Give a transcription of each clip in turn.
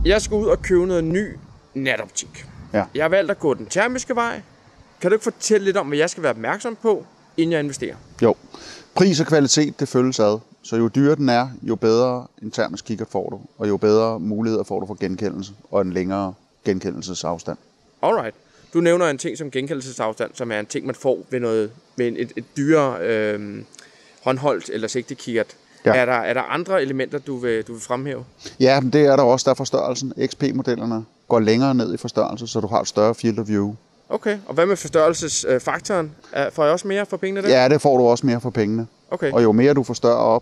Jeg skal ud og købe noget ny natoptik. Ja. Jeg har valgt at gå den termiske vej. Kan du ikke fortælle lidt om, hvad jeg skal være opmærksom på, inden jeg investerer? Jo. Pris og kvalitet, det følges ad. Så jo dyrere den er, jo bedre en termisk kikkert får du, og jo bedre muligheder får du for genkendelse og en længere genkendelsesafstand. Alright. Du nævner en ting som genkendelsesafstand, som er en ting, man får ved et dyrere håndholdt eller sigtekikkert. Ja. Er der andre elementer, du vil fremhæve? Ja, men det er der også. Der er forstørrelsen. XP-modellerne går længere ned i forstørrelse, så du har et større field of view. Okay, og hvad med forstørrelsesfaktoren? Får jeg også mere for pengene der? Ja, det får du også mere for pengene. Okay. Og jo mere du forstørrer op,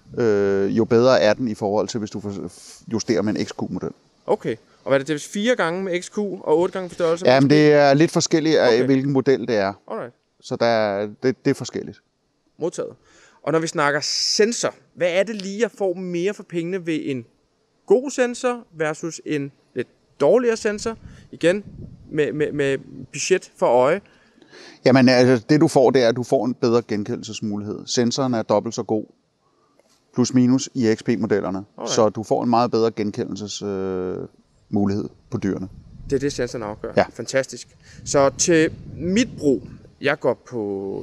jo bedre er den i forhold til, hvis du justerer med en XQ-model. Okay, og hvad er det 4 gange med XQ og 8 gange forstørrelse? Ja, men det er lidt forskelligt af, hvilken model det er. Alright. Så det er forskelligt. Modtaget. Og når vi snakker sensor, hvad er det lige, jeg får mere for pengene ved en god sensor versus en lidt dårligere sensor? Igen, med budget for øje. Jamen, altså, det du får, det er, at du får en bedre genkendelsesmulighed. Sensoren er dobbelt så god, plus minus i XP-modellerne. Alright. Så du får en meget bedre genkendelsesmulighed på dyrene. Det er det, sensoren afgør. Ja. Fantastisk. Så til mit brug, jeg går på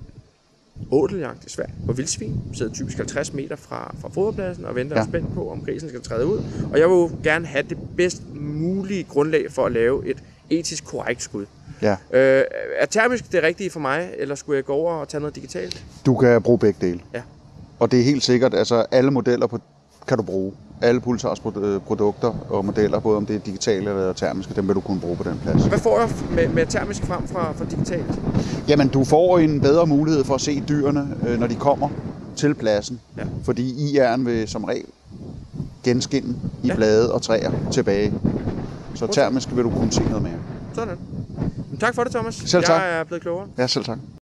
åteljagt i Sverige på vildsvin. Sidder typisk 50 meter fra foderpladsen og venter spændt på, om grisen skal træde ud. Og jeg vil jo gerne have det bedst mulige grundlag for at lave et etisk korrekt skud. Ja. Er termisk det rigtige for mig, eller skulle jeg gå over og tage noget digitalt? Du kan bruge begge dele. Ja. Og det er helt sikkert, altså alle modeller kan du bruge. Alle Pulsars produkter og modeller, både om det er digitale eller termiske, dem vil du kunne bruge på den plads. Hvad får jeg med termisk frem fra digitalt? Jamen, du får en bedre mulighed for at se dyrene, når de kommer til pladsen. Ja. Fordi IR'en vil som regel genskinne i blade og træer tilbage. Så termisk vil du kunne se noget mere. Sådan. Tak for det, Thomas. Selv tak. Jeg er blevet klogere. Ja, selv tak.